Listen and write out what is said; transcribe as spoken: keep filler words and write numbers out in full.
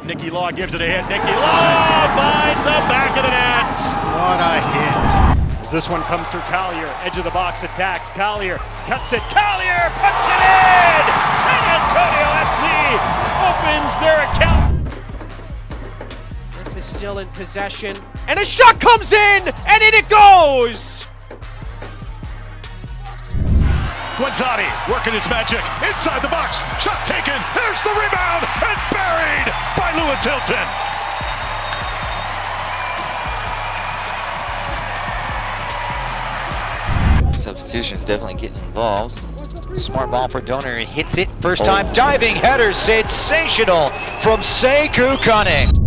Nicky Law gives it a hit. Nicky Law finds the back of the net. What a hit. As this one comes through Collier, edge of the box attacks. Collier cuts it. Collier puts it in! San Antonio F C opens their account. Is still in possession, and a shot comes in, and in it goes! Guanzani working his magic inside the box. Shot taken. There's the rebound and buried by Lewis Hilton. Substitutions definitely getting involved. Smart ball for Donor. He hits it. First time diving header. Sensational from Sekou Kane.